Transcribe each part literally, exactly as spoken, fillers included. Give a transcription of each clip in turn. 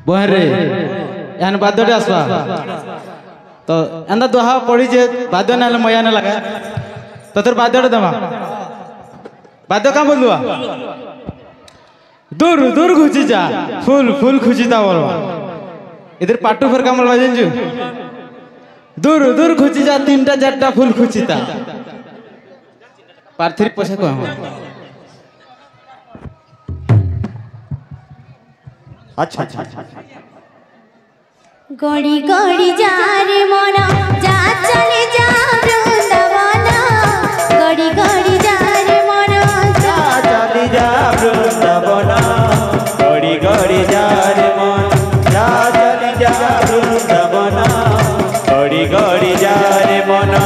बहरे यान बाद्य आसवा तो एंदा दोहा पड़ी जे बाद्य ना मया ना लगा तो तोर बाद्य दमा बाद्य का बोलुआ दूर दूर खुची जा फूल फूल खुचीता बोलवा इधर पाटू फर कामल बाजन जू दूर दूर खुची जा तीनटा चारटा फूल खुचीता पार्थिक पैसा को अच्छा अच्छा गड़ी गड़ी जा रे मोना जा चले जा वृंदावन गड़ी गड़ी जा रे मोना जा चले जा वृंदावन गड़ी गड़ी जा रे मोना जा चले जा वृंदावन गड़ी गड़ी जा रे मोना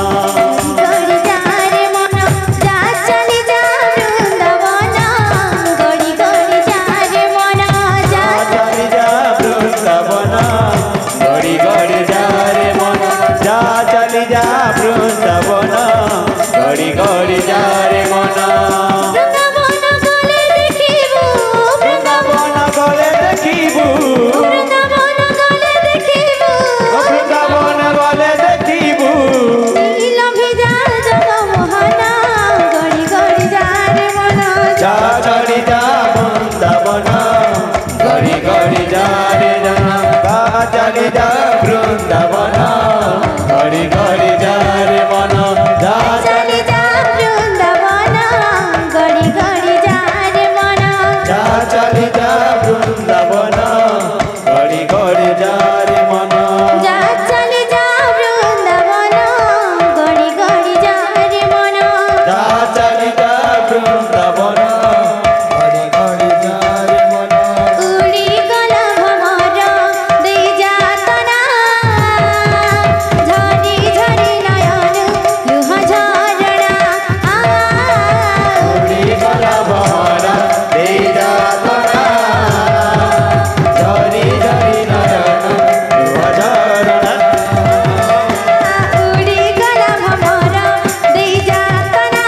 गड़ी गड़ी जा रे मना वृंदावन गले देखिबू वृंदावन गले देखिबू वृंदावन गले देखिबू वृंदावन गले देखिबू नीला भेजा जग मोहना गड़ी गड़ी जा रे मना जा गड़ी जा वृंदावन गड़ी गड़ी जा रे जना गा चली जा वृंदावन गड़ी गड़ी जा रे मना जा चली जा वृंदावन गड़ी गड़ी जा रे मना जा चली जा वृंदावन गड़ी गड़ी जा रे मना जा चली जा वृंदावन गड़ी गड़ी जा रे मना जा चली जा वृंदावन गड़ी गड़ी जा रे मना उड़ी गला भमर दे जातना झरी झरी नयन लुहा झरना उड़ी गला बहरा दे जातना झरी झरी नयन लुहा झरना उड़ी गला भमर दे जातना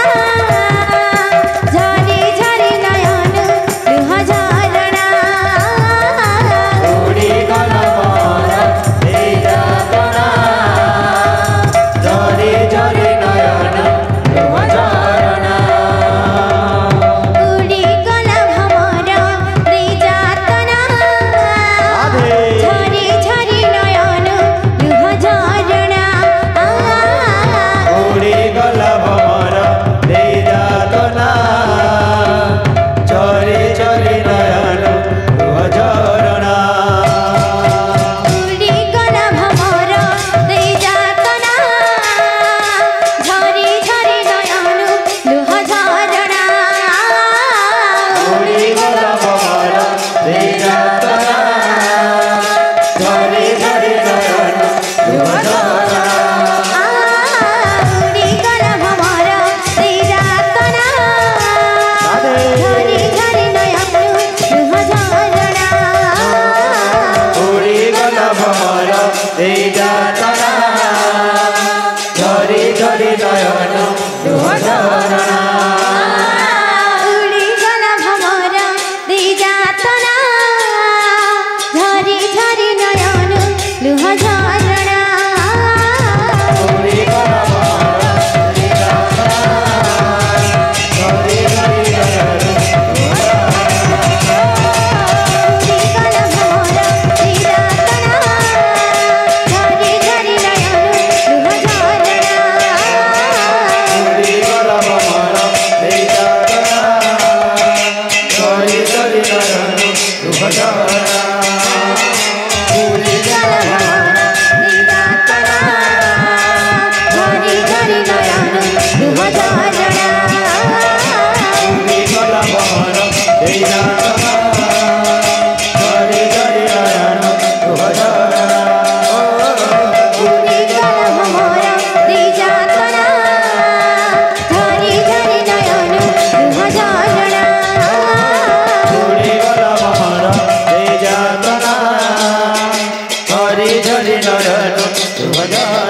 झरी झरी नयन लुहा झरना उड़ी गला बहरा दे जातना झरी झरी नयन लुहा झरना उड़ी गला भमर दे जातना झरी झरी नयन लुहा झरना उड़ी गला भमरा दे जातना झरी झरी नयन लुहा झरना उड़ी गला भमर दे जातना झरी झरी नयन लुहा झरना उड़ी गला भमरा दे जातना झरी झरी नयन लुहा झरना उड़ी गला भमर दे जातना झरी झरी नयन लुहा झरना उड़ी गला भमरा दे जातना झरी झरी नयन लुहा झरना उड़ी गला भमर दे जातना झरी झरी नयन लुहा झरना उड़ी गला भमरा दे जातना झरी झरी नयन लुहा उड़ी गला भमर दे जातना झरी झरी नयन लुहा झरना उड़ी गला भमरा दे जातना झरी झरी नयन लुहा झरना उड़ी गला भमर दे जातना झरी झरी नयन लुहा झरना उड़ी गला भमरा दे जातना झरी झरी नयन लुहा झरना उड़ी गला भमर दे जातना झरी झरी नयन लुहा झरना उड़ी गला भमरा दे जातना झरी झरी नयन लुहा झरना